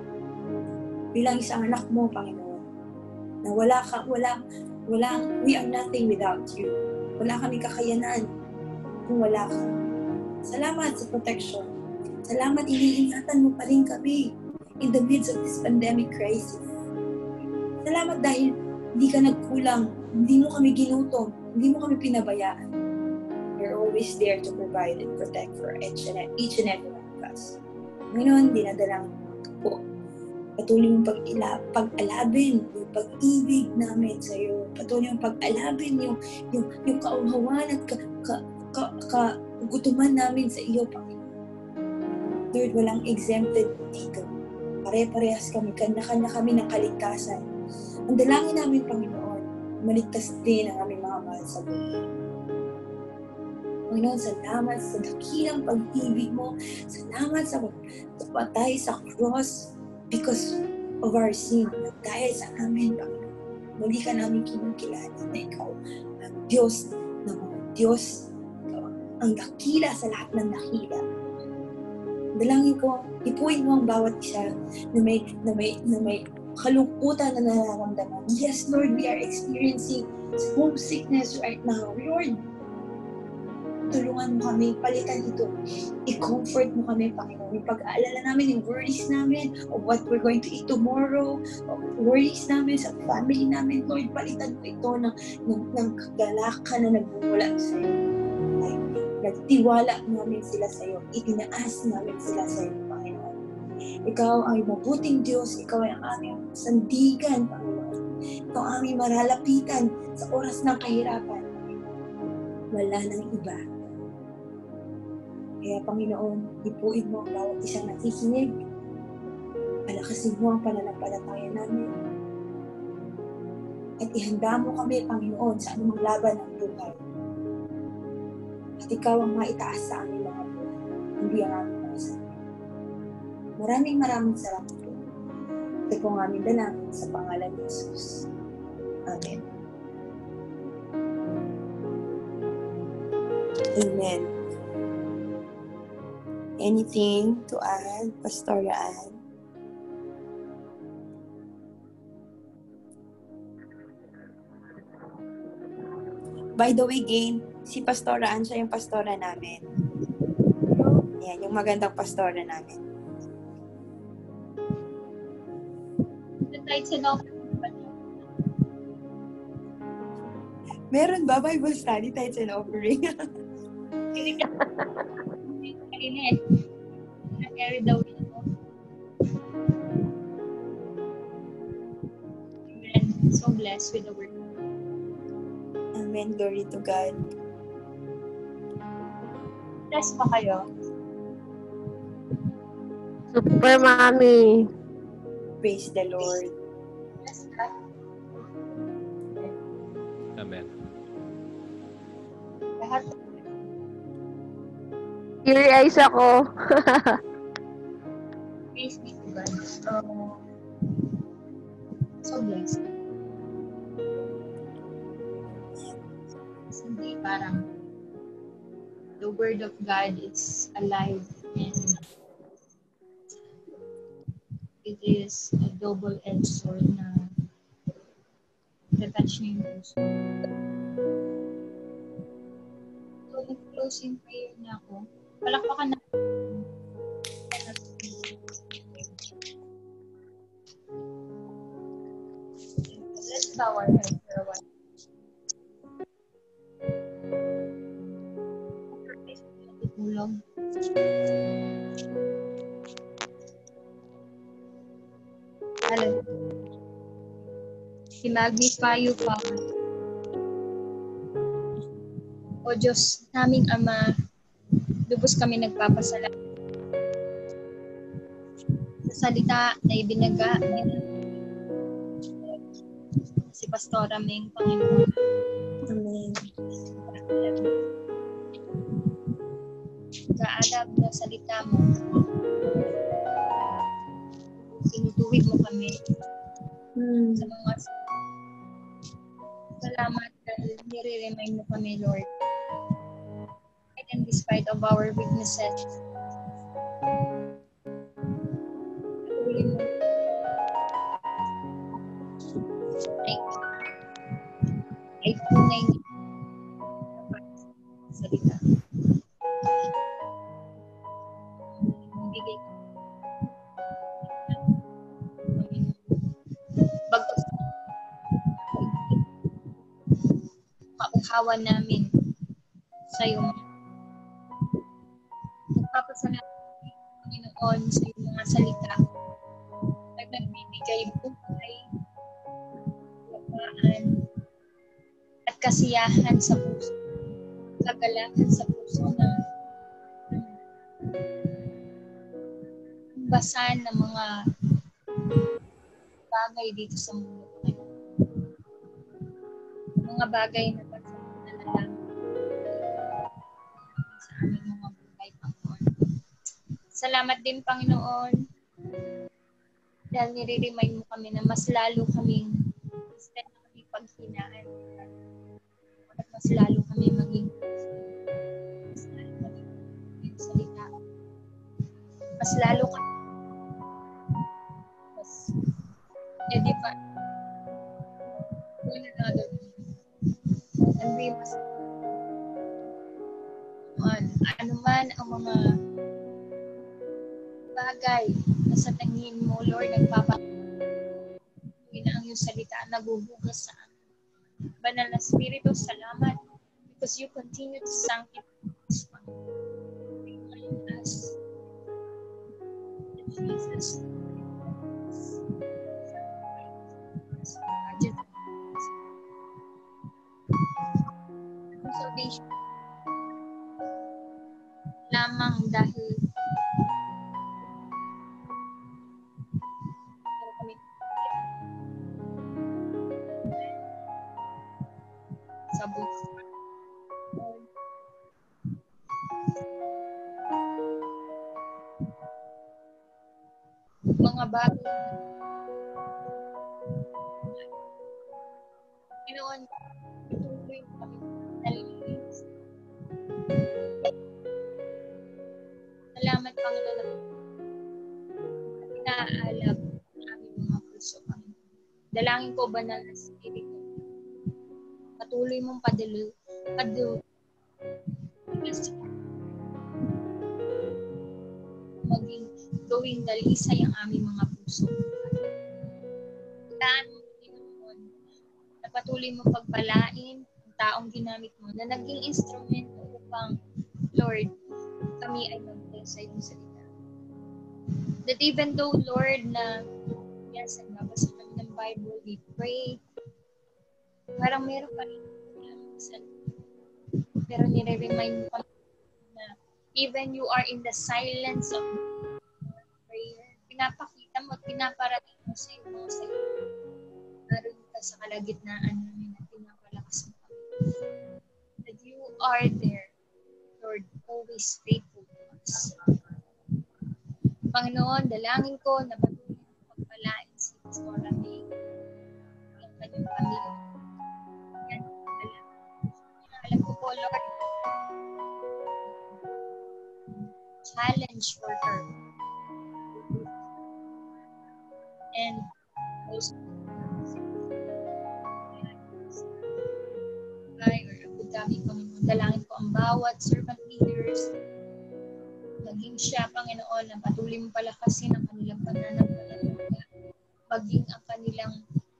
bilang isang anak mo, Panginoon, na wala ka, wala, wala, we are nothing without you. Wala kami kakayanan kung wala ka. Salamat sa protection. Salamat, iniingatan mo pa rin kami in the midst of this pandemic crisis. Salamat dahil hindi ka nagkulang, hindi mo kami ginutom, hindi mo kami pinabayaan. You're always there to provide and protect for each and, each and every one of us. Ngayon, dinadalang po. Patuloy mong pag-ila, pag-alabin yung pag-ibig namin sa iyo. Patuloy mong pag-alabin yung, yung, yung kauhawan at ka, ka, ka, kagutuman namin sa iyo, Panginoon. Lord, walang exempted dito. Pare-parehas kami, kanya-kanya kami ng kaligtasan. Ang dalangin namin, Panginoon, maligtas din ang aming mga mahal sa buhay. Panginoon, salamat sa dakilang pag-ibig mo. Salamat sa pagpatay sa cross because of our sin. Dahil sa amin, Panginoon, muli ka namin kinukilala na ikaw ang Diyos ng mga Diyos, ang dakila sa lahat ng dakila. Dalangin ko, ipuin mo ang bawat isa na may, na may, na may kalungkutan na nararamdaman. Yes, Lord, we are experiencing homesickness right now. Lord, tulungan mo kami, palitan ito. I-comfort mo kami, Panginoon. Yung pag-aalala namin, yung worries namin of what we're going to eat tomorrow, of worries namin sa family namin. Lord, palitan mo ito ng, ng, ng kagalakan na nagbumula sa iyo. Ay, nagtiwala namin sila sa iyo. Itinaas namin sila sa iyo, Panginoon. Ikaw ay mabuting Diyos. Ikaw ay ang aming sandigan, Panginoon. Ikaw ang aming maralapitan sa oras ng kahirapan. Wala nang iba. Kaya, Panginoon, ipuin mo ang bawat isang nakikinig. Palakasin mo ang pananampalataya namin. At ihanda mo kami, Panginoon, sa anumang laban ng buhay. At ikaw ang maitaas sa aming mga buhay, hindi ang aming mga sarili. Maraming maraming salamat po. Ito po ang aming dalangin sa pangalan ni Jesus. Amen. Amen. Anything to add, Pastora Ann? By the way, Gain, si Pastora Ann, siya yung pastora namin. Yan, yung magandang pastora namin. Meron ba Bible study, tithes and offering? Kanina eh. Na-carry daw yun ako. Amen. So blessed with the word. Amen. Glory to God. Blessed pa kayo? Super Mommy. Praise the Lord. Blessed ka? Amen. Lahat. Teary eyes ako. Praise be to God. Um, so blessed. Hindi parang the word of God is alive and it is a double-edged sword na detach niya yung puso. So, closing prayer na ako. Palakpakan na. Let's bow our heads for a while. Tulog. Hello. I-magnify you, Father. O Diyos, naming Ama, lubos kami nagpapasalamat sa salita na ibinaga si Pastora Ming, Panginoon. Amen. Kaalab na salita mo, sinutuwid mo kami Hmm. sa mga salamat dahil nire-remind mo kami, Lord. And despite of our weaknesses, patuloy mo ay, ay tunay na salita. Bigay ka. Bagtos mauhawan namin sa iyong nagpapasalamat Panginoon sa iyong mga salita na nagbibigay buhay, lamaan, at kasiyahan sa puso, kagalakan sa puso na basan ng mga bagay dito sa mundo. Mga bagay na pagsasalala sa aming mga buhay, Panginoon. Salamat din, Panginoon, dahil nire-remind mo kami na mas lalo kaming instead na kami paghinaan at mas lalo kami maging mas lalo kami maging salita. Mas lalo kami mas edify one another. And we must uh, ano man ang mga bagay na sa tingin mo, Lord, nagpapatuloy na ang iyong salita nagubugas sa amin. Banal na Espiritu, salamat because you continue to sanctify us. Remind us that Jesus salvation lamang dahil sa buhay. Mga bagay Panginoon, tuloy kami nalinis. Salamat, Panginoon, na pinaalab ang aming mga puso, Panginoon. Dalangin ko, Banal na Espiritu, patuloy mong padalo, padalo, maging gawing dalisay ang aming mga puso. Tandaan mo, Panginoon, na patuloy mo pagpalain ang taong ginamit mo na naging instrumento upang, Lord, kami ay mag-bless sa iyong salita. That even though, Lord, na yes, nagbabasa kami ng Bible, we pray, parang meron pa rin pero nire-remind mo kami na even you are in the silence of prayer, pinapakita mo at pinaparating mo sa iyong mga salita. Naroon ka sa kalagitnaan namin at pinapalakas mo kami. That you are there, Lord, always faithful to us. Panginoon, dalangin ko na patuloy mo pagpalain si Pastora May, ang kanyang pamilya. Yan, dalangin. Alam ko po, Lord, challenge for her. And also, ay, or Abu Dhabi, Panginoon, dalangin ko ang bawat servant leaders, maging siya, Panginoon, na patuloy mo palakasin ang kanilang pananampalataya, maging ang kanilang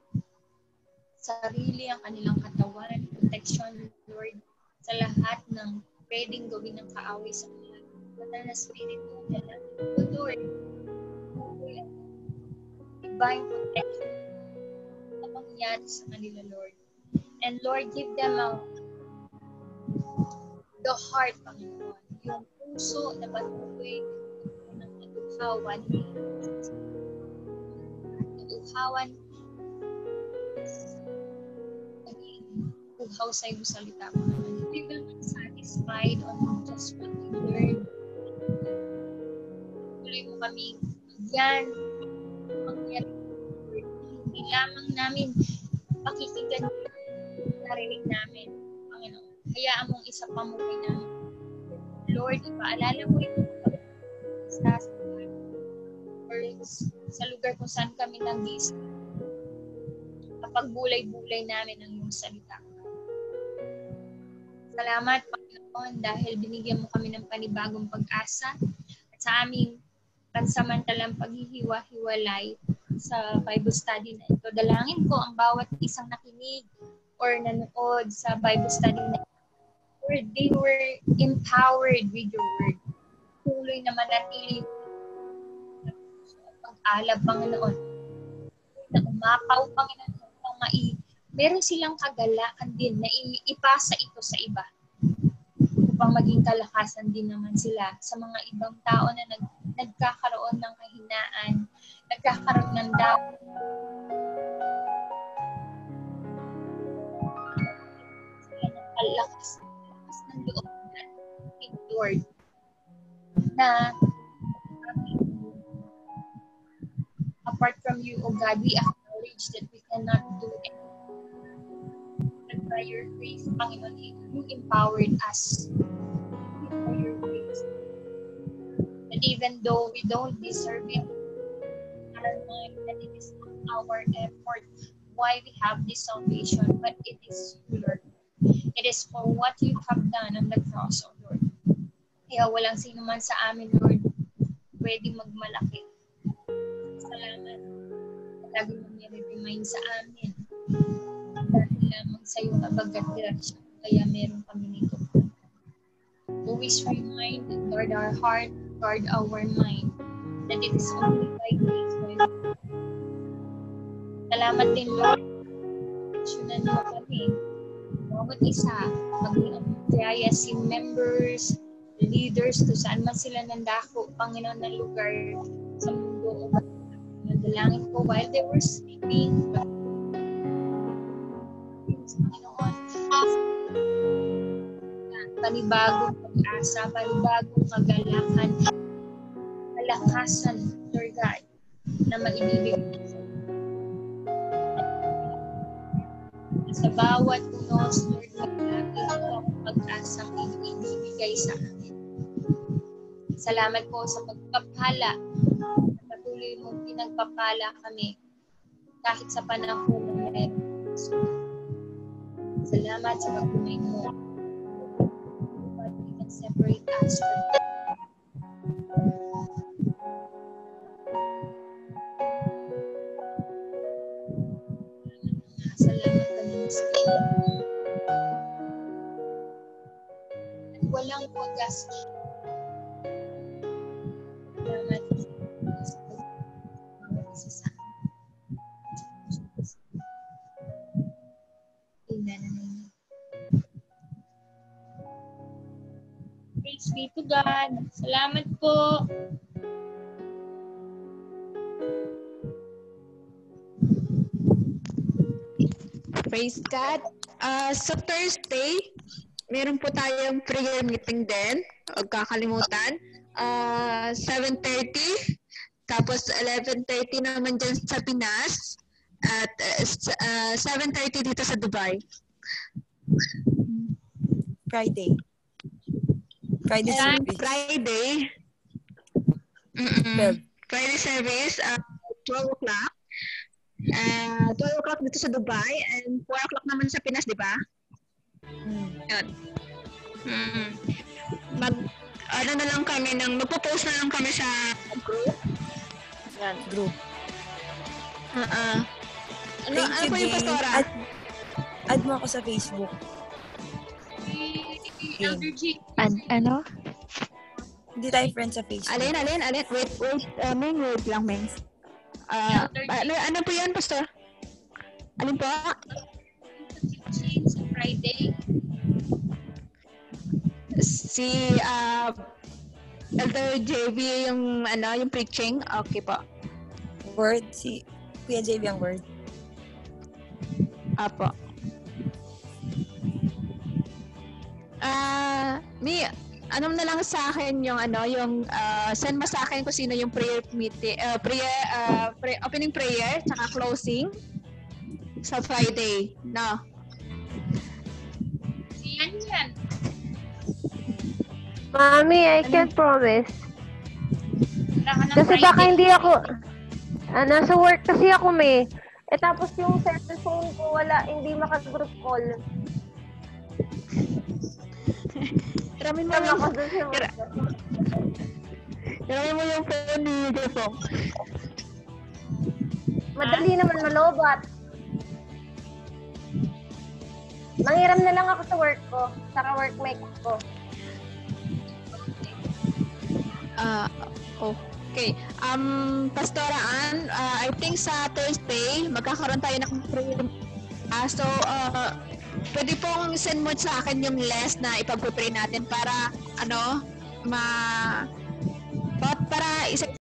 sarili, ang kanilang katawan, protection, Lord, sa lahat ng pwedeng gawin ng kaaway sa kanila. Banal na Espiritu, dalangin ko, Lord, divine protection na mangyari sa kanila, Lord. And Lord, give them a, the heart, Panginoon, yung puso na patuloy ng natuhawan, natuhawan, naging uhaw sa iyong salita, Panginoon. We will be satisfied on just what we learn. Tuloy mo kami yan, mangyari, hindi lamang namin pakikinggan narinig namin, Panginoon. Hayaan mong isa pa muli namin. Lord, ipaalala mo ito sa or sa lugar kung saan kami nag-iisa. Kapag bulay-bulay namin ang iyong salita. Salamat, Panginoon, dahil binigyan mo kami ng panibagong pag-asa at sa aming pansamantalang paghihiwa-hiwalay sa Bible study na ito. Dalangin ko ang bawat isang nakinig or nanood sa Bible study na word, they were empowered with your word. Tuloy na manatili pag-alab, Panginoon. Na umapaw, Panginoon, upang mai meron silang kagalaan din na ipasa ito sa iba. Upang maging kalakasan din naman sila sa mga ibang tao na nag, nagkakaroon ng kahinaan, nagkakaroon ng doubt. Lakas, lakas ng loob natin, Lord, na apart from you, O God, we acknowledge that we cannot do anything. But by your grace, Panginoon, you empowered us. By your grace. And even though we don't deserve it, our mind that it is not our effort why we have this salvation, but it is you, Lord. It is for what you have done on the cross, O Lord. Kaya walang sino man sa amin, Lord, pwedeng magmalaki. Salamat. Lagi mo nire-remind sa amin. Dahil lamang sa iyo kabagat direksyon. Kaya meron kami nito. Always remind and guard our heart, guard our mind, that it is only by grace. Salamat din, Lord. Sunan mo kami. Bawat isa, maging ang T I S C members, leaders, kung saan man sila nandako, Panginoon, na lugar sa mundo. Nadalangin ko while they were sleeping. Panginoon, panibagong pag-asa, panibagong kagalakan, kalakasan, Lord God, na maibibigay sa sa bawat unos, Lord God, lagi mo ang pag-asang ibibigay sa akin. Salamat po sa pagpapala. Patuloy mong pinagpapala kami kahit sa panahon na meron. Salamat sa pagpunay mo. But we can separate us from that. Salamat kami sa iyo. At walang wagas. Salamat sa bawat isa sa amin. Amen and amen. Praise be to God. Salamat po. Praise God. Uh, sa Thursday, meron po tayong prayer meeting din. Huwag kakalimutan. Uh, seven thirty. Tapos eleven thirty naman dyan sa Pinas. At uh, seven thirty dito sa Dubai. Friday. Friday And service. Friday. Mm-mm. Friday service, uh, twelve o'clock. Uh, twelve o'clock dito sa Dubai and four o'clock naman sa Pinas, di ba? Hmm. Yun. Mm. Mag, ano na lang kami, nang, magpo-post na lang kami sa group. Yan, group. Uh-uh. Ano, Thank ano you, po yung Jay. pastora? Add, add mo ako sa Facebook. Elder G. An ano? Hindi tayo friends sa Facebook. Alin, alin, alin. Wait, wait. Uh, Ming, wait lang, Ming. Uh, ano, ano po yan, pastor? Alin po? Sa Friday. Si uh, Elder J B yung ano, yung preaching. Okay po. Word, si Kuya J B ang word. Apo. Ah, uh, Mi, ano na lang sa akin yung ano, yung uh, send mo sa akin kung sino yung prayer meeting, uh, prayer, uh, pray, opening prayer, tsaka closing sa Friday, no? Yan yan. Mami, I can't promise. Wala ka ng Kasi Friday. baka hindi ako, ah, nasa work kasi ako may. Eh tapos yung cellphone ko wala, hindi maka-group call. Iramin mo Tama yung, ko dun sa work. iramin mo yung phone ni Jefong. Madali naman malobat. Manghiram na lang ako sa work ko, saka workmate ko. Ah, uh, okay. Um, Pastora Ann, uh, I think sa Thursday, magkakaroon tayo ng prayer. Ah, so, uh, pwede pong send mo sa akin yung list na ipag-pray natin para, ano, ma... para isa